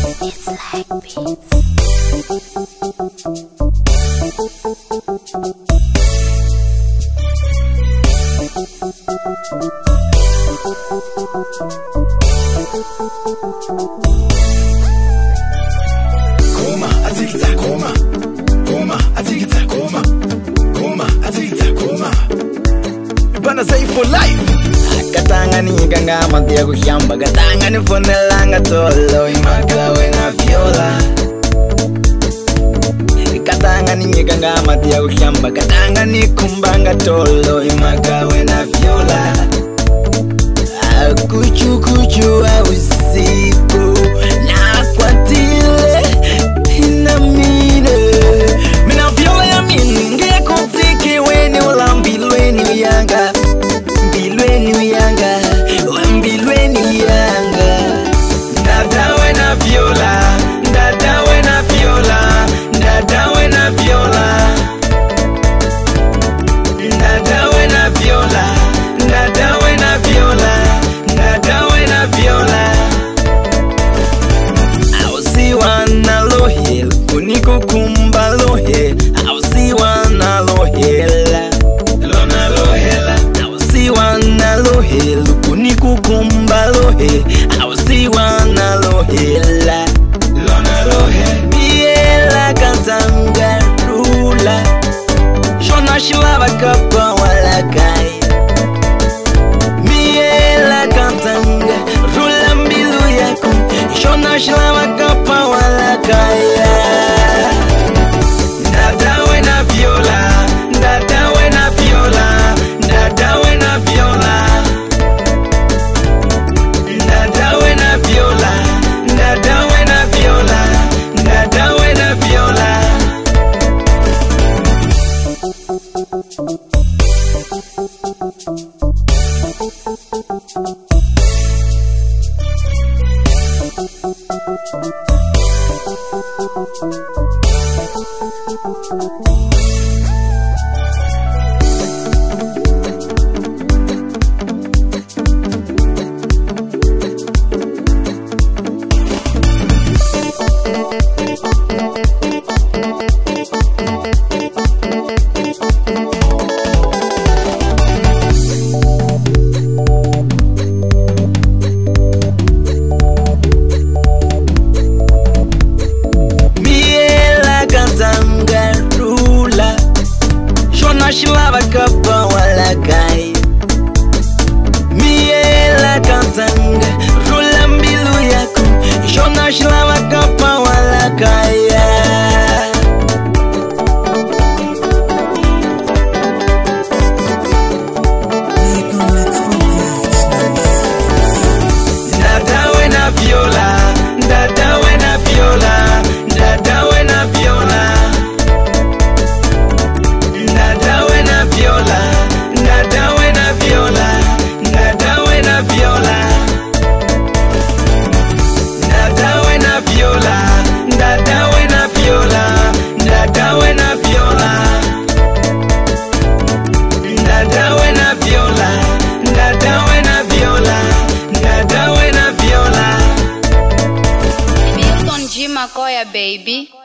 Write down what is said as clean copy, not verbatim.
It's like beats. Koma, atikita, koma. Koma, atikita, koma. Koma, atikita, koma. Banda Zengue for life. Katanga ni ganga mantia kushamba, katanga ni fonelanga tolo imagawe na viola. Katanga ni ganga mantia kushamba, katanga ni kumbanga tolo imagawe na viola. Kuchu kuchu wa usiku na kwa tile inamine. Mina viola ya mininge kutiki weni ulambilweni uyanga. Mbilweni uyanga, mbilweni uyanga. Ndadawe na viola, ndadawe na viola, ndadawe na viola. Ndadawe na viola, ndadawe na viola, ndadawe na viola. Ausiwa na lohel, kunikukumba lohel. Ausiwa na lohela, lona lohela. Ausiwa na lohel, kunikukumba lohel. Ausiwa na lohela, lona lohela. Miela katanga rula, Shona shilava kapa wala kai. Miela katanga rula mbilu yaku, Shona shilava kapa wala kaya. Ndadawe na viola, ndadawe na viola, ndadawe na viola. Ndadawe na viola, ndadawe na viola, ndadawe na viola. Shilava kapa wala kai. Miela katanga rula mbilu yaku, Shona shilava kapa wala kaya. Ndadawe na viola, ndadawe na viola, ndadawe na viola. Ndadawe na viola, ndadawe na viola, ndadawe na viola. Ndadawe na viola, ndadawe na viola, ndadawe na viola. Ndadawe na viola, ndadawe na viola, ndadawe na viola. Bilton-Og, baby.